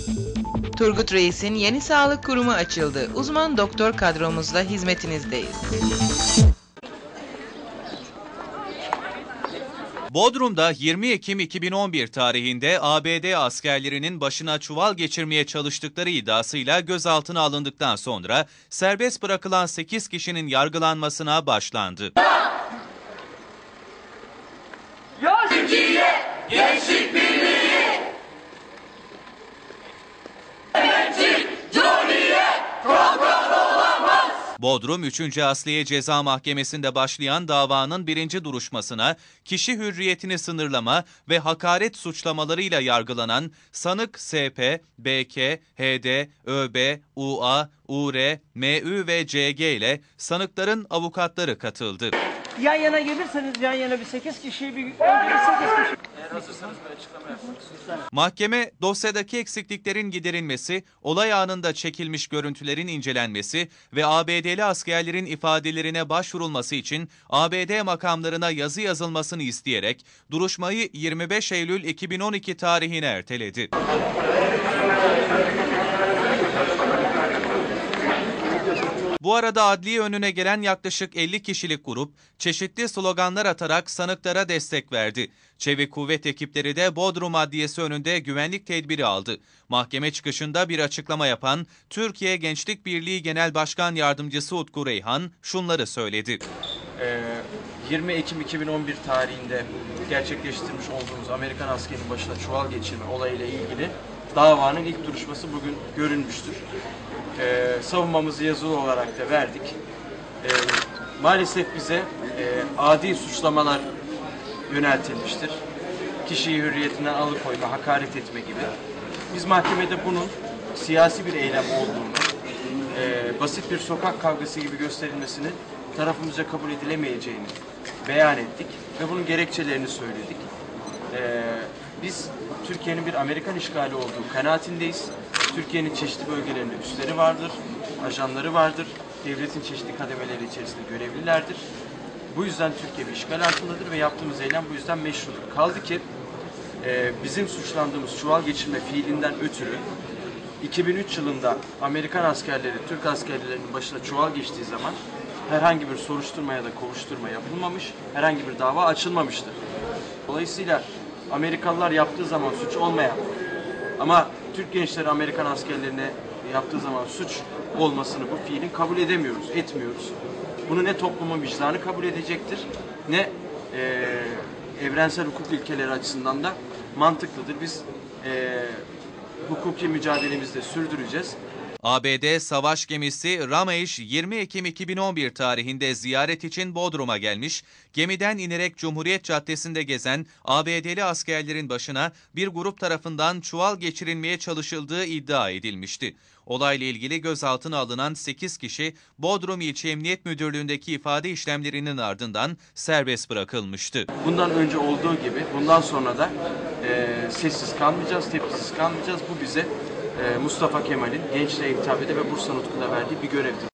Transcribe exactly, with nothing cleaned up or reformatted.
Turgut Reis'in yeni sağlık kurumu açıldı. Uzman doktor kadromuzla hizmetinizdeyiz. Bodrum'da yirmi Ekim iki bin on bir tarihinde A B D askerlerinin başına çuval geçirmeye çalıştıkları iddiasıyla gözaltına alındıktan sonra serbest bırakılan sekiz kişinin yargılanmasına başlandı. Türkiye Gençlik Birliği, Emekçi Cumhuriyet program olamaz. Bodrum üçüncü Asliye Ceza Mahkemesi'nde başlayan davanın birinci duruşmasına kişi hürriyetini sınırlama ve hakaret suçlamalarıyla yargılanan sanık S P, B K, H D, Ö B, U A, U R, M Ü ve C G ile sanıkların avukatları katıldı. Yan yana gelirseniz yan yana bir sekiz kişi bir önce bir sekiz kişi. Eğer hazırsanız bir açıklama yapmak. Mahkeme dosyadaki eksikliklerin giderilmesi, olay anında çekilmiş görüntülerin incelenmesi ve A B D'li askerlerin ifadelerine başvurulması için A B D makamlarına yazı yazılmasını isteyerek duruşmayı yirmi beş Eylül iki bin on iki tarihine erteledi. Bu arada adliye önüne gelen yaklaşık elli kişilik grup çeşitli sloganlar atarak sanıklara destek verdi. Çevik kuvvet ekipleri de Bodrum Adliyesi önünde güvenlik tedbiri aldı. Mahkeme çıkışında bir açıklama yapan Türkiye Gençlik Birliği Genel Başkan Yardımcısı Utku Reyhan şunları söyledi. yirmi Ekim iki bin on bir tarihinde gerçekleştirmiş olduğumuz Amerikan askerinin başına çuval geçirme olayıyla ilgili davanın ilk duruşması bugün görülmüştür. Ee, savunmamızı yazılı olarak da verdik. Ee, maalesef bize e, adi suçlamalar yöneltilmiştir. Kişiyi hürriyetinden alıkoyma, hakaret etme gibi. Biz mahkemede bunun siyasi bir eylem olduğunu, e, basit bir sokak kavgası gibi gösterilmesini tarafımızca kabul edilemeyeceğini beyan ettik ve bunun gerekçelerini söyledik. Ee, biz Türkiye'nin bir Amerikan işgali olduğu kanaatindeyiz. Türkiye'nin çeşitli bölgelerinde üsleri vardır, ajanları vardır, devletin çeşitli kademeleri içerisinde görevlilerdir. Bu yüzden Türkiye bir işgal altındadır ve yaptığımız eylem bu yüzden meşrudur. Kaldı ki e, bizim suçlandığımız çuval geçirme fiilinden ötürü iki bin üç yılında Amerikan askerleri, Türk askerlerinin başına çuval geçtiği zaman herhangi bir soruşturma ya da kovuşturma yapılmamış, herhangi bir dava açılmamıştır. Dolayısıyla Amerikalılar yaptığı zaman suç olmayan ama Türk gençleri Amerikan askerlerine yaptığı zaman suç olmasını bu fiilin kabul edemiyoruz, etmiyoruz. Bunu ne toplumun vicdanı kabul edecektir, ne e, evrensel hukuk ilkeleri açısından da mantıklıdır. Biz e, hukuki mücadelemizi de sürdüreceğiz. A B D savaş gemisi Ramesh yirmi Ekim iki bin on bir tarihinde ziyaret için Bodrum'a gelmiş, gemiden inerek Cumhuriyet Caddesi'nde gezen A B D'li askerlerin başına bir grup tarafından çuval geçirilmeye çalışıldığı iddia edilmişti. Olayla ilgili gözaltına alınan sekiz kişi Bodrum İlçe Emniyet Müdürlüğü'ndeki ifade işlemlerinin ardından serbest bırakılmıştı. Bundan önce olduğu gibi bundan sonra da e, sessiz kalmayacağız, tepkisiz kalmayacağız. Bu bize Mustafa Kemal'in gençliğe hitabede ve Bursa Nutku'da verdiği bir görevdir.